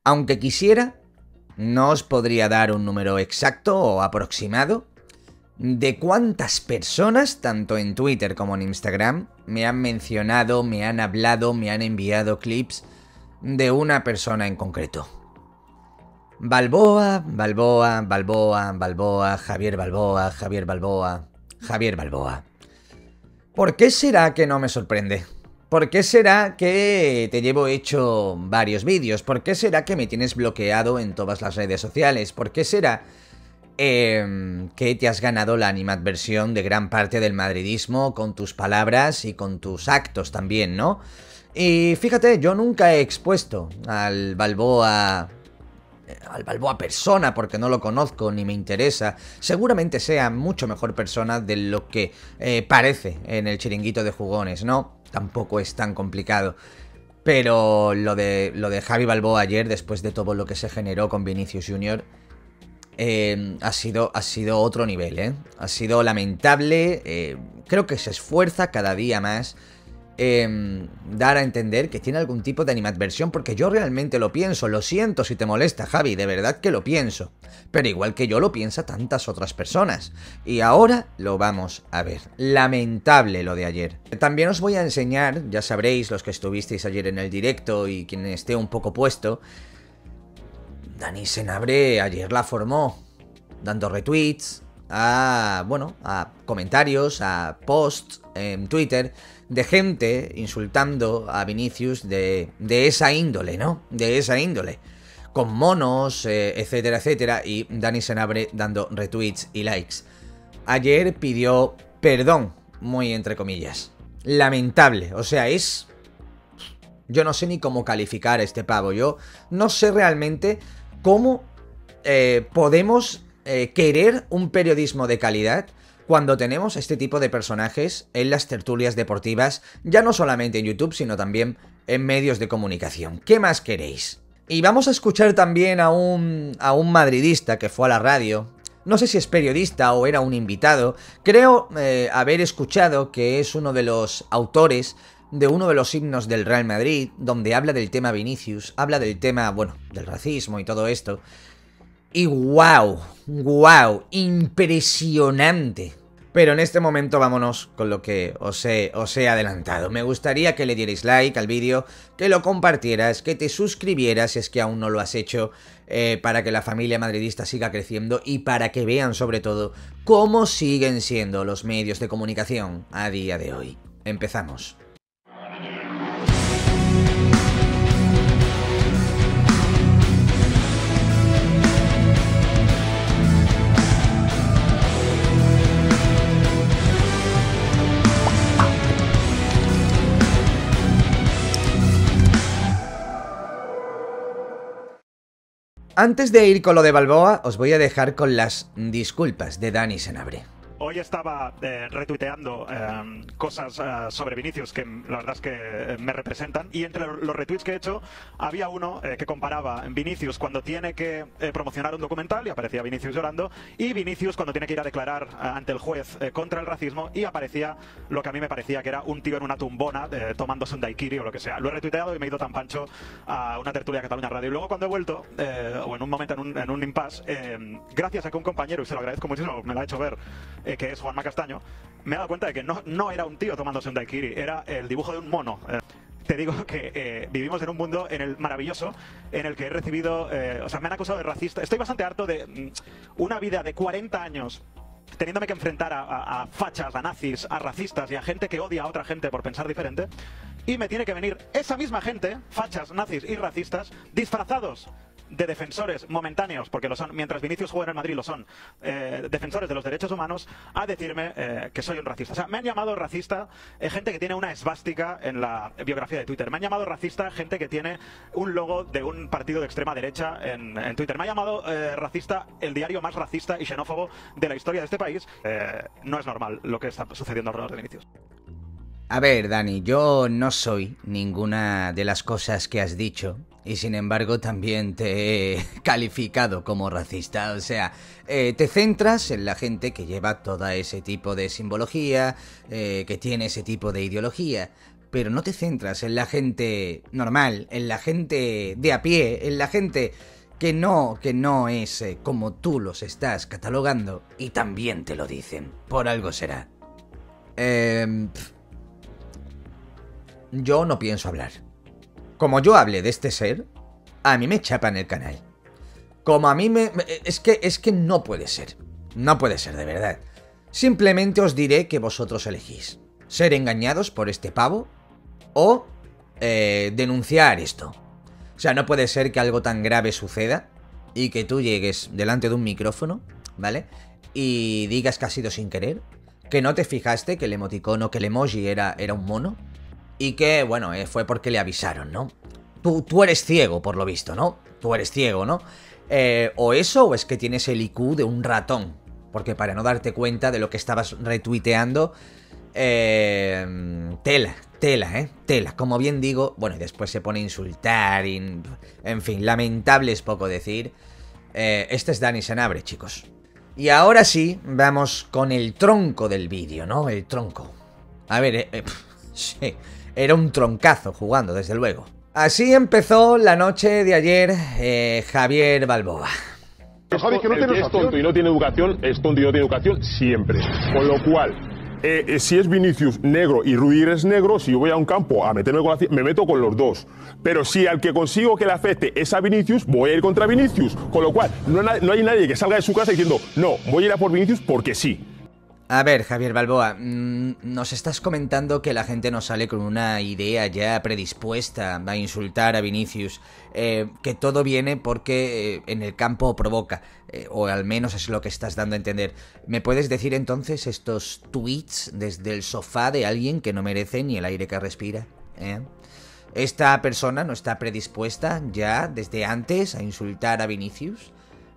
Aunque quisiera, no os podría dar un número exacto o aproximado de cuántas personas, tanto en Twitter como en Instagram, me han mencionado, me han hablado, me han enviado clips de una persona en concreto. Balboa, Balboa, Balboa, Balboa, Javier Balboa, Javier Balboa, Javier Balboa. ¿Por qué será que no me sorprende? ¿Por qué será que te llevo hecho varios vídeos? ¿Por qué será que me tienes bloqueado en todas las redes sociales? ¿Por qué será que te has ganado la animadversión de gran parte del madridismo con tus palabras y con tus actos también, ¿no? Y fíjate, yo nunca he expuesto al Balboa persona, porque no lo conozco ni me interesa. Seguramente sea mucho mejor persona de lo que parece en el chiringuito de jugones, ¿no? Tampoco es tan complicado. Pero lo de Javi Balboa ayer, después de todo lo que se generó con Vinicius Junior, ha sido otro nivel, ¿eh? Ha sido lamentable. Creo que se esfuerza cada día más dar a entender que tiene algún tipo de animadversión, porque yo realmente lo pienso. Lo siento si te molesta, Javi, de verdad que lo pienso, pero igual que yo lo piensa tantas otras personas, y ahora lo vamos a ver. Lamentable lo de ayer. También os voy a enseñar, ya sabréis los que estuvisteis ayer en el directo y quien esté un poco puesto, Dani Senabre ayer la formó, dando retweets a comentarios, a posts en Twitter de gente insultando a Vinicius de esa índole, ¿no? De esa índole. Con monos, etcétera, etcétera. Y Dani Senabre dando retweets y likes. Ayer pidió perdón, muy entre comillas. Lamentable, o sea, es... Yo no sé ni cómo calificar a este pavo. Yo no sé realmente cómo podemos querer un periodismo de calidad cuando tenemos este tipo de personajes en las tertulias deportivas, ya no solamente en YouTube, sino también en medios de comunicación. ¿Qué más queréis? Y vamos a escuchar también a un madridista que fue a la radio. No sé si es periodista o era un invitado. Creo haber escuchado que es uno de los autores de uno de los himnos del Real Madrid, donde habla del tema Vinicius, habla del tema, bueno, del racismo y todo esto. Y wow, impresionante. Pero en este momento vámonos con lo que os he adelantado. Me gustaría que le dierais like al vídeo, que lo compartieras, que te suscribieras si es que aún no lo has hecho, para que la familia madridista siga creciendo y para que vean sobre todo cómo siguen siendo los medios de comunicación a día de hoy. Empezamos. Antes de ir con lo de Balboa, os voy a dejar con las disculpas de Dani Senabre. Hoy estaba retuiteando cosas sobre Vinicius que la verdad es que me representan, y entre los retweets que he hecho había uno que comparaba Vinicius cuando tiene que promocionar un documental y aparecía Vinicius llorando, y Vinicius cuando tiene que ir a declarar ante el juez contra el racismo, y aparecía lo que a mí me parecía que era un tío en una tumbona tomándose un daiquiri o lo que sea. Lo he retuiteado y me he ido tan pancho a una tertulia de Cataluña Radio, y luego cuando he vuelto, o en un momento en un impasse, gracias a que un compañero, y se lo agradezco muchísimo, me lo ha hecho ver, que es Juanma Castaño, me he dado cuenta de que no era un tío tomándose un daiquiri, era el dibujo de un mono. Te digo que vivimos en un mundo maravilloso en el que he recibido, o sea, me han acusado de racista. Estoy bastante harto de una vida de 40 años teniéndome que enfrentar a fachas, a nazis, a racistas y a gente que odia a otra gente por pensar diferente, y me tiene que venir esa misma gente, fachas, nazis y racistas, disfrazados de defensores momentáneos, porque lo son, mientras Vinicius juega en el Madrid lo son, defensores de los derechos humanos, a decirme que soy un racista. O sea, me han llamado racista gente que tiene una esvástica en la biografía de Twitter. Me han llamado racista gente que tiene un logo de un partido de extrema derecha en Twitter. Me ha llamado racista el diario más racista y xenófobo de la historia de este país. No es normal lo que está sucediendo alrededor de Vinicius. A ver, Dani, yo no soy ninguna de las cosas que has dicho, y sin embargo también te he calificado como racista. O sea, te centras en la gente que lleva todo ese tipo de simbología, que tiene ese tipo de ideología, pero no te centras en la gente normal, en la gente de a pie, en la gente que no es como tú los estás catalogando, y también te lo dicen, por algo será. Yo no pienso hablar. Como yo hable de este ser, a mí me chapan el canal. Como a mí es que no puede ser. No puede ser, de verdad. Simplemente os diré que vosotros elegís ser engañados por este pavo o denunciar esto. O sea, no puede ser que algo tan grave suceda y que tú llegues delante de un micrófono, ¿vale? Y digas que ha sido sin querer, que no te fijaste que el emoticono, que el emoji era un mono, y que, bueno, fue porque le avisaron, ¿no? Tú eres ciego, por lo visto, ¿no? Tú eres ciego, ¿no? O eso, o es que tienes el IQ de un ratón, porque para no darte cuenta de lo que estabas retuiteando, tela, como bien digo. Bueno, y después se pone a insultar, en fin, lamentable es poco decir. Este es Dani Senabre, chicos. Y ahora sí, vamos con el tronco del vídeo, ¿no? El tronco. A ver, sí, era un troncazo jugando, desde luego. Así empezó la noche de ayer Javier Balboa. Javi, que no tiene es tonto y no tiene educación, es tonto y no tiene educación siempre. Con lo cual, si es Vinicius negro y Rudiger es negro, si yo voy a un campo a meterme con me meto con los dos. Pero si al que consigo que le afecte es a Vinicius, voy a ir contra Vinicius. Con lo cual, no hay nadie que salga de su casa diciendo, no, voy a ir a por Vinicius porque sí. A ver, Javier Balboa, nos estás comentando que la gente no sale con una idea ya predispuesta a insultar a Vinicius, que todo viene porque en el campo provoca, o al menos es lo que estás dando a entender. ¿Me puedes decir entonces estos tweets desde el sofá de alguien que no merece ni el aire que respira? ¿Esta persona no está predispuesta ya desde antes a insultar a Vinicius?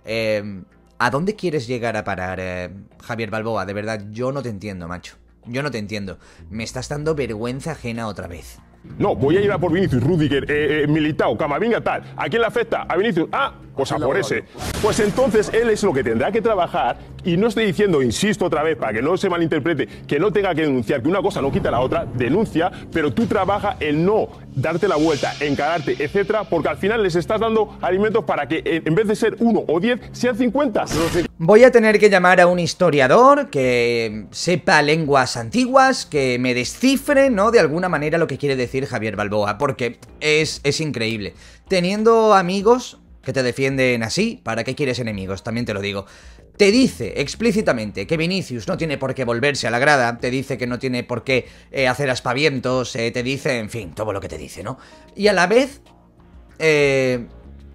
¿A dónde quieres llegar a parar, Javier Balboa? De verdad, yo no te entiendo, macho. Yo no te entiendo. Me estás dando vergüenza ajena otra vez. No, voy a ir a por Vinicius, Rudiger, Militao, Camavinga, tal. ¿A quién le afecta? ¿A Vinicius? Ah, pues a por ese. Pues entonces él es lo que tendrá que trabajar, y no estoy diciendo, insisto otra vez, para que no se malinterprete, que no tenga que denunciar, que una cosa no quita la otra, denuncia, pero tú trabaja en no darte la vuelta, encararte, etcétera, porque al final les estás dando alimentos para que en vez de ser 1 o 10, sean 50. Voy a tener que llamar a un historiador que sepa lenguas antiguas, que me descifre, ¿no? De alguna manera lo que quiere decir Javier Balboa, porque es increíble. Teniendo amigos que te defienden así, ¿para qué quieres enemigos? También te lo digo. Te dice explícitamente que Vinicius no tiene por qué volverse a la grada, te dice que no tiene por qué hacer aspavientos, te dice, en fin, todo lo que te dice, ¿no? Y a la vez, ve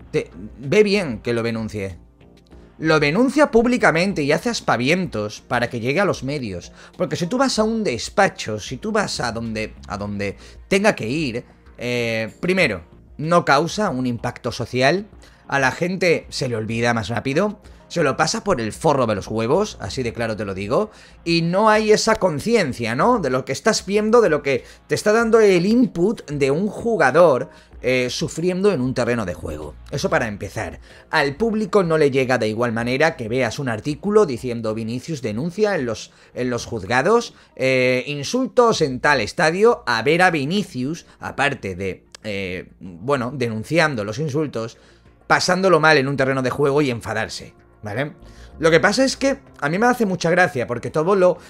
bien que lo denuncie. Lo denuncia públicamente y hace aspavientos para que llegue a los medios. Porque si tú vas a un despacho, si tú vas a donde tenga que ir, primero, no causa un impacto social, a la gente se le olvida más rápido, se lo pasa por el forro de los huevos, así de claro te lo digo, y no hay esa conciencia, ¿no? De lo que estás viendo, de lo que te está dando el input de un jugador sufriendo en un terreno de juego. Eso para empezar. Al público no le llega de igual manera que veas un artículo diciendo Vinicius denuncia en los juzgados insultos en tal estadio, a ver a Vinicius, aparte de, bueno, denunciando los insultos, pasándolo mal en un terreno de juego y enfadarse, ¿vale? Lo que pasa es que a mí me hace mucha gracia porque todo lo,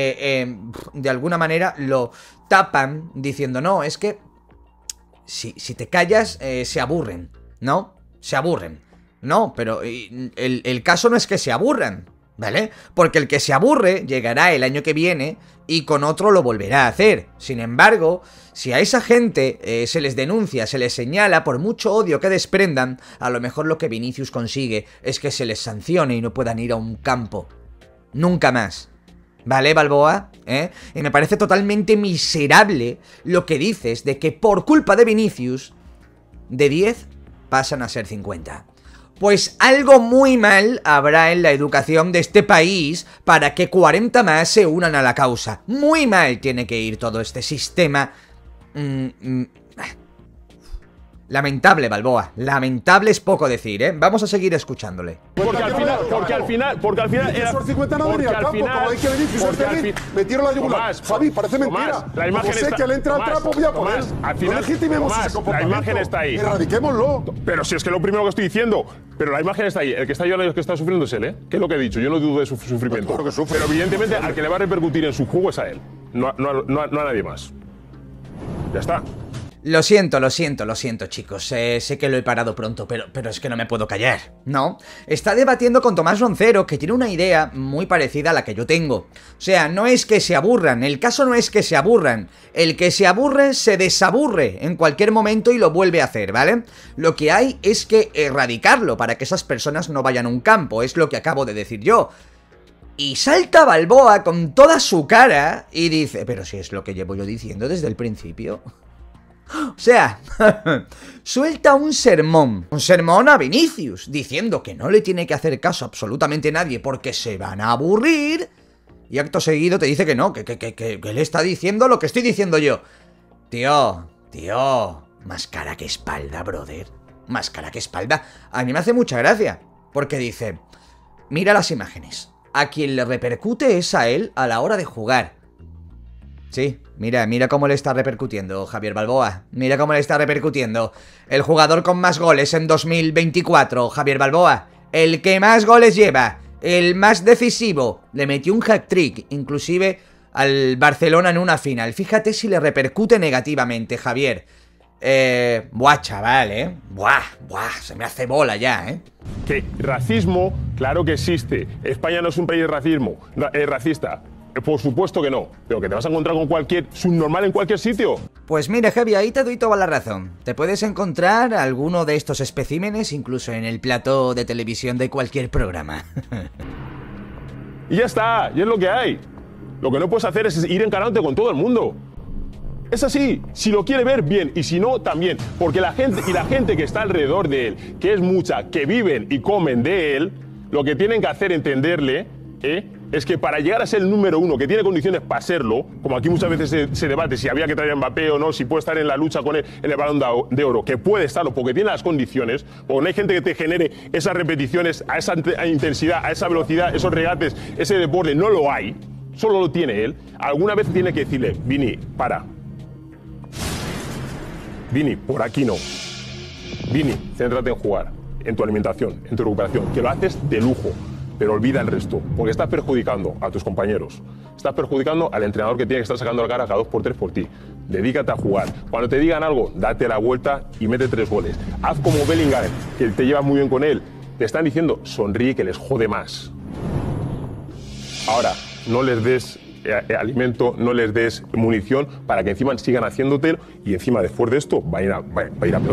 de alguna manera, lo tapan diciendo, no, es que si te callas, se aburren, ¿no? Se aburren. No, pero el caso no es que se aburran, ¿vale? Porque el que se aburre llegará el año que viene y con otro lo volverá a hacer. Sin embargo, si a esa gente se les denuncia, se les señala, por mucho odio que desprendan, a lo mejor lo que Vinicius consigue es que se les sancione y no puedan ir a un campo. Nunca más. ¿Vale, Balboa? Y me parece totalmente miserable lo que dices de que por culpa de Vinicius, de 10 pasan a ser 50. Pues algo muy mal habrá en la educación de este país para que 40 más se unan a la causa. Muy mal tiene que ir todo este sistema. Lamentable, Balboa. Lamentable es poco decir, ¿eh? Vamos a seguir escuchándole. Porque al final era... Esos 50 no venía al campo, como hay que venir, metieron la yugular. Javi, parece mentira. La imagen sé que le entra al trapo, voy a por él. Al final, no legitimemos ese comportamiento. la imagen está ahí. Erradiquémoslo. Pero si es que lo primero que estoy diciendo, pero la imagen está ahí. El que está llorando y el que está sufriendo es él, ¿eh? ¿Qué es lo que he dicho? Yo no dudo de su sufrimiento. Claro que sufre. Pero evidentemente al que le va a repercutir en su juego es a él. No a nadie más. Ya está. Lo siento, chicos. Sé que lo he parado pronto, pero es que no me puedo callar, ¿no? Está debatiendo con Tomás Roncero, que tiene una idea muy parecida a la que yo tengo. O sea, no es que se aburran, el caso no es que se aburran. El que se aburre se desaburre en cualquier momento y lo vuelve a hacer, ¿vale? Lo que hay es que erradicarlo para que esas personas no vayan a un campo, es lo que acabo de decir yo. Y salta Balboa con toda su cara y dice, pero si es lo que llevo yo diciendo desde el principio. O sea, suelta un sermón a Vinicius, diciendo que no le tiene que hacer caso a absolutamente nadie porque se van a aburrir. Y acto seguido te dice que no, que le está diciendo lo que estoy diciendo yo. Tío, más cara que espalda, brother. Más cara que espalda. A mí me hace mucha gracia, porque dice, mira las imágenes. A quien le repercute es a él a la hora de jugar. Sí, mira cómo le está repercutiendo Javier Balboa. Mira cómo le está repercutiendo. El jugador con más goles en 2024, Javier Balboa. El que más goles lleva. El más decisivo. Le metió un hat-trick, inclusive al Barcelona en una final. Fíjate si le repercute negativamente, Javier. Buah, chaval, Buah, se me hace bola ya, Que racismo, claro que existe. España no es un país racista. Por supuesto que no, pero que te vas a encontrar con cualquier subnormal en cualquier sitio. Pues mira, Javi, ahí te doy toda la razón. Te puedes encontrar alguno de estos especímenes incluso en el plató de televisión de cualquier programa. Y ya está, y es lo que hay. Lo que no puedes hacer es ir encarándote con todo el mundo. Es así, si lo quiere ver, bien, y si no, también. Porque la gente que está alrededor de él, que es mucha, que viven y comen de él, lo que tienen que hacer entenderle, es que para llegar a ser el número uno, que tiene condiciones para serlo, como aquí muchas veces se debate si había que traer a Mbappé o no, si puede estar en la lucha con él en el Balón de Oro, que puede estarlo porque tiene las condiciones, porque no hay gente que te genere esas repeticiones, a esa intensidad, a esa velocidad, esos regates, ese deporte, no lo hay, solo lo tiene él. Alguna vez tiene que decirle, Vini, para. Vini, por aquí no. Vini, céntrate en jugar, en tu alimentación, en tu recuperación, que lo haces de lujo. Pero olvida el resto, porque estás perjudicando a tus compañeros. Estás perjudicando al entrenador que tiene que estar sacando la cara cada 2x3 por ti. Dedícate a jugar. Cuando te digan algo, date la vuelta y mete 3 goles. Haz como Bellingham, que te llevas muy bien con él. Te están diciendo, sonríe que les jode más. Ahora, no les des alimento, no les des munición para que encima sigan haciéndotelo y encima después de esto va a ir a peor.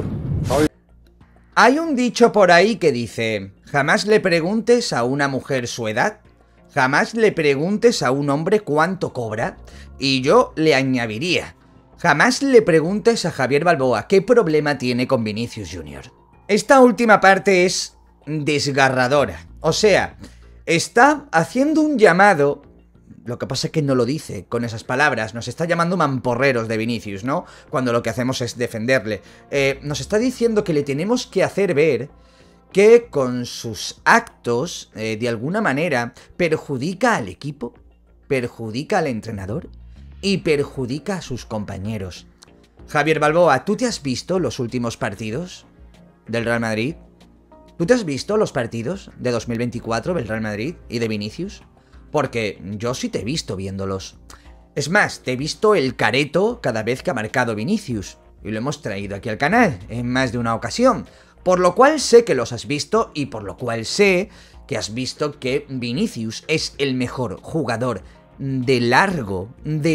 Hay un dicho por ahí que dice, jamás le preguntes a una mujer su edad, jamás le preguntes a un hombre cuánto cobra, y yo le añadiría, jamás le preguntes a Javier Balboa qué problema tiene con Vinicius Junior. Esta última parte es desgarradora, o sea, está haciendo un llamado. Lo que pasa es que no lo dice con esas palabras. Nos está llamando mamporreros de Vinicius, ¿no? Cuando lo que hacemos es defenderle. Nos está diciendo que le tenemos que hacer ver que con sus actos, de alguna manera, perjudica al equipo, perjudica al entrenador y perjudica a sus compañeros. Javier Balboa, ¿tú te has visto los últimos partidos del Real Madrid? ¿Tú te has visto los partidos de 2024 del Real Madrid y de Vinicius? Porque yo sí te he visto viéndolos. Es más, te he visto el careto cada vez que ha marcado Vinicius. Y lo hemos traído aquí al canal en más de una ocasión. Por lo cual sé que los has visto y por lo cual sé que has visto que Vinicius es el mejor jugador de largo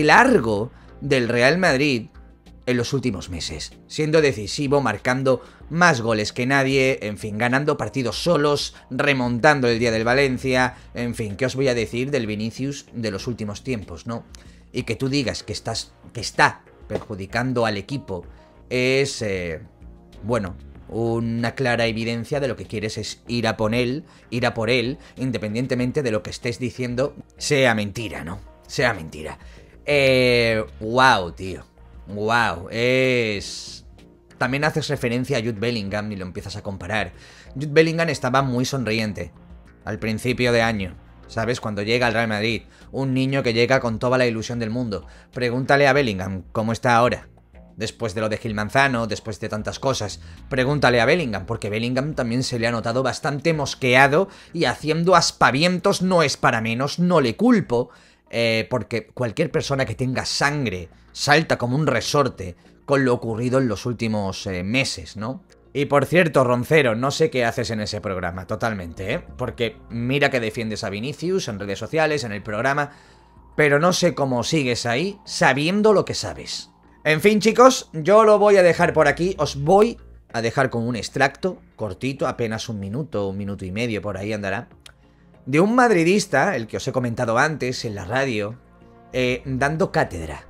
del Real Madrid en los últimos meses, siendo decisivo, marcando más goles que nadie, en fin, ganando partidos solos, remontando el día del Valencia, en fin, ¿qué os voy a decir del Vinicius de los últimos tiempos, no? Y que tú digas que está perjudicando al equipo es, bueno, una clara evidencia de lo que quieres es ir a por él, independientemente de lo que estés diciendo, sea mentira, ¿no? Sea mentira. Wow, tío. Wow, es también haces referencia a Jude Bellingham y lo empiezas a comparar. Jude Bellingham estaba muy sonriente al principio de año, ¿sabes? Cuando llega al Real Madrid, un niño que llega con toda la ilusión del mundo. Pregúntale a Bellingham cómo está ahora, después de lo de Gil Manzano, después de tantas cosas. Pregúntale a Bellingham, porque Bellingham también se le ha notado bastante mosqueado y haciendo aspavientos. No es para menos, no le culpo, porque cualquier persona que tenga sangre salta como un resorte con lo ocurrido en los últimos meses, ¿no? Y por cierto, Roncero, no sé qué haces en ese programa, totalmente, ¿eh? Porque mira que defiendes a Vinicius en redes sociales, en el programa, pero no sé cómo sigues ahí sabiendo lo que sabes. En fin, chicos, yo lo voy a dejar por aquí. Os voy a dejar con un extracto cortito, apenas un minuto y medio, por ahí andará, de un madridista, el que os he comentado antes en la radio, dando cátedra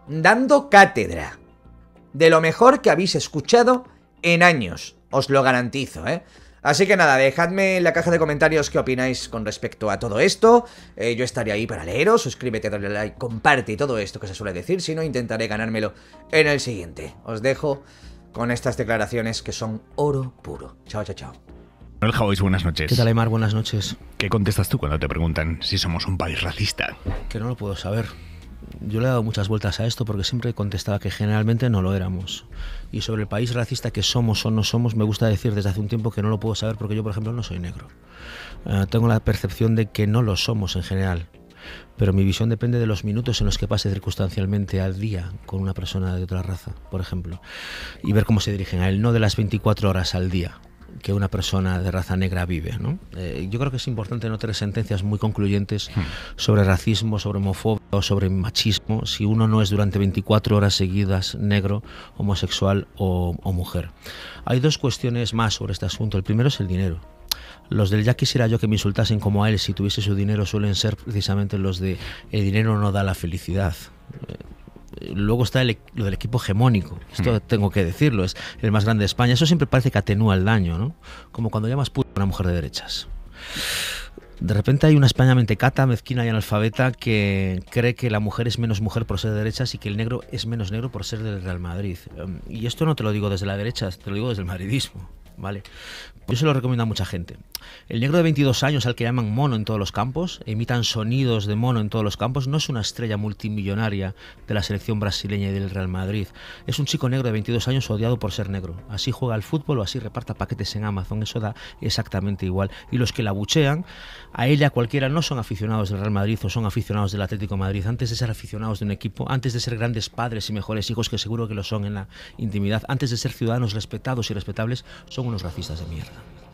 de lo mejor que habéis escuchado en años, os lo garantizo, ¿eh? Así que nada, dejadme en la caja de comentarios qué opináis con respecto a todo esto. Yo estaré ahí para leeros, suscríbete, dale like, comparte y todo esto que se suele decir, si no intentaré ganármelo en el siguiente. Os dejo con estas declaraciones que son oro puro. Chao, chao, chao. Manuel Javois, buenas noches. ¿Qué tal, Aymar? Buenas noches. ¿Qué contestas tú cuando te preguntan si somos un país racista? Que no lo puedo saber. Yo le he dado muchas vueltas a esto porque siempre contestaba que generalmente no lo éramos. Y sobre el país racista que somos o no somos, me gusta decir desde hace un tiempo que no lo puedo saber porque yo, por ejemplo, no soy negro. Tengo la percepción de que no lo somos en general. Pero mi visión depende de los minutos en los que pase circunstancialmente al día con una persona de otra raza, por ejemplo. Y ver cómo se dirigen a él, no de las 24 horas al día que una persona de raza negra vive, ¿no? Yo creo que es importante no tener sentencias muy concluyentes sobre racismo, sobre homofobia o sobre machismo si uno no es durante 24 horas seguidas negro, homosexual o mujer. Hay dos cuestiones más sobre este asunto. El primero es el dinero. Los del ya quisiera yo que me insultasen como a él si tuviese su dinero suelen ser precisamente los de el dinero no da la felicidad. Luego está lo del equipo hegemónico. Esto tengo que decirlo, es el más grande de España. Eso siempre parece que atenúa el daño, ¿no? Como cuando llamas puta a una mujer de derechas. De repente hay una España mentecata, mezquina y analfabeta que cree que la mujer es menos mujer por ser de derechas y que el negro es menos negro por ser del Real Madrid. Y esto no te lo digo desde la derecha, te lo digo desde el madridismo, ¿vale? Yo se lo recomiendo a mucha gente. El negro de 22 años al que llaman mono en todos los campos, imitan sonidos de mono en todos los campos, no es una estrella multimillonaria de la selección brasileña y del Real Madrid. Es un chico negro de 22 años odiado por ser negro. Así juega al fútbol o así reparta paquetes en Amazon, eso da exactamente igual. Y los que la abuchean, a ella cualquiera, no son aficionados del Real Madrid o son aficionados del Atlético de Madrid. Antes de ser aficionados de un equipo, antes de ser grandes padres y mejores hijos, que seguro que lo son en la intimidad, antes de ser ciudadanos respetados y respetables, son unos racistas de mierda.